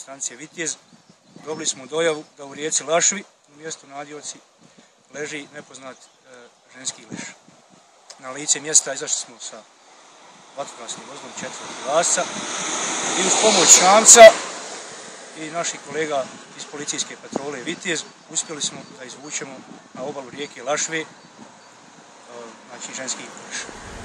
stanice Vitez dobili smo dojavu da u rijeci Lašvi, u mjestu Nadjovci, leži nepoznat ženski liš. Na lice mjesta izašli smo sa vatrogasnim vozilom 4 vatrogasca i uz pomoć čamca i naših kolega iz policijske patrole Vitez uspjeli smo da izvučemo na obalu rijeke Lašve, znači ženski liš.